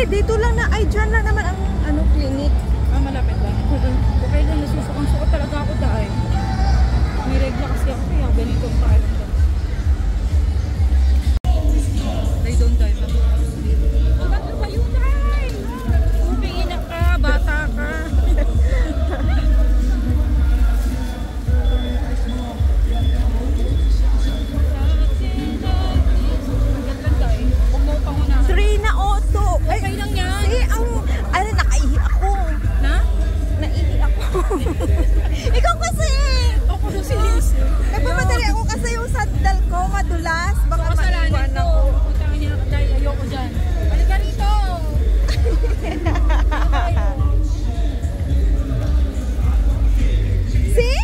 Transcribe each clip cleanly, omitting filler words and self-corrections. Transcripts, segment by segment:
dito lang na, ay dyan lang naman ang ano, clinic. Ah, malapit lang. Okay lang, nasusukang-sukot talaga ako dahil. May regla kasi ako kaya ganito ang paalam ko. They don't die. Ba't ba yun, ay? Upingin ka, bata ka. Ikaw kasi! Ako si Liz. Nagpapadali ako kasi yung sandal ko madulas. Baka maiwan ako. Punta niya dahil ayoko dyan. Balik ka rito! See?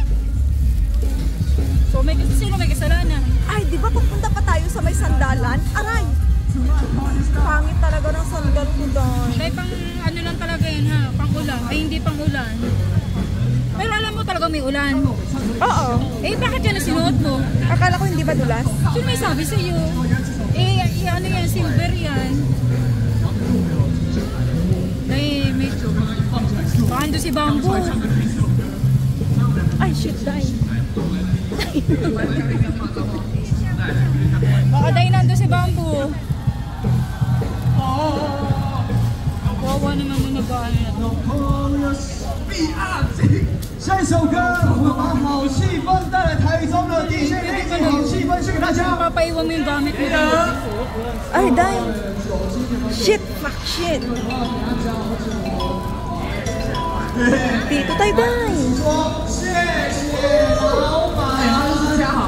So sino may kasalanan? Ay, di ba pupunta pa tayo sa may sandalan? Aray! Pangit talaga ng sandal ko doon. Dahil pang ano lang talaga yan ha, pang ulan. Ay hindi pang ulan. Pero alam mo talaga may ulan. Oo. Eh bakit yan ang sinuot mo? Akala ko hindi ba dulas? Sino may sabi sa'yo? Eh ano yan, silver yan. Dahil may baka ando si Bamboo. Ay, shit, die. Baka dahil nando si Bamboo. Wawa naman mo nag-ano na to. 下一首歌，我把好气氛带来台中的 DJ 内景好气氛献给大家。 Papaiwan mo yung gamit mo. Ay, die. Shit, fuck shit. Dito tayo, die. 谢谢老板，大家好。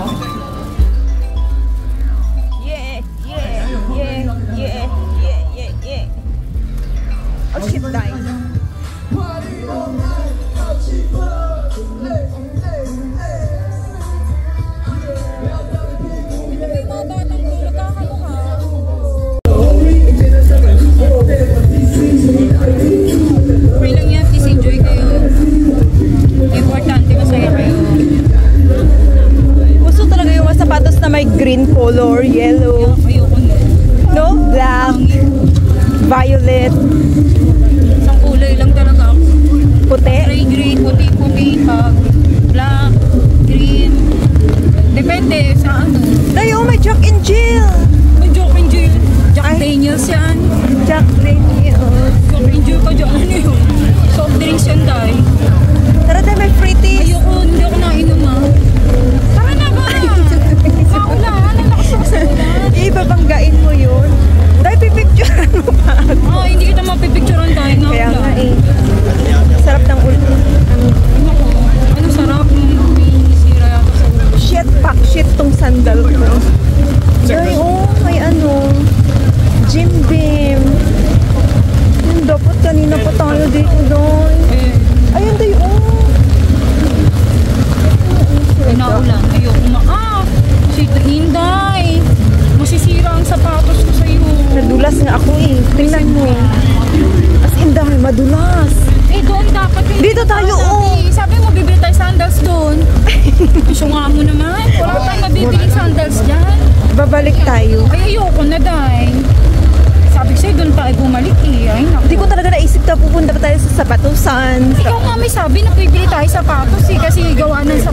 Yeah, yeah, yeah, yeah, yeah, yeah, yeah. Oh shit, die. Okay lang yan, please enjoy kayo. Importante, masaya kayo. Gusto talaga yung mga sapatos na may green color, yellow. Ayoko na. No? Black, violet, Isang kulay lang talaga ako. puti. Gray, green, puti, black, green. Depende sa ano. Tayo, may Jack and Jill. May Jack and Jill. Jack Ay. Daniels yan. Jack Daniels. Jack and Jill ka dyan. Ano yun? Soft drinks yan dahil. Tara tayo, may fruities. Ayoko, hindi ako nainom ha. Tara na ba? Kaulan, ang lakas ako sa ulan. Ibabanggain mo yun. Tayo, pipicturean mo pa ako. Hindi kita mapipicturean dahil nga Kaya ulan. nga eh. Sarap ng ulo. Ano sarap? May sira yata sa ulo. Shit, pack shit tong sandal ko. Ay, oh, may ano. Jim Beam. Yung dapat kanina pa tayo dito doon. Ayun tayo, oh. Ay, naulan. Ayoko si Hinday. Masisira ang sapatos ko sa'yo. Nadulas nga ako eh. Tingnan mo. As in dahil madulas. Eh, doon dapat yung Dito tayo, oh. Sabi mo, bibili tayo sandals doon. Sunga mo naman. Wala tayong mabibiling sandals dyan. Babalik tayo. Ay, ayoko na dahil. Sabi ko sa'yo, doon tayo bumalik eh. Ay, naku. Hindi ko talaga naisip na pupunta pa tayo sa sapatusan. Ikaw nga may sabi na bibili tayo sapatos eh. Kasi gawa ng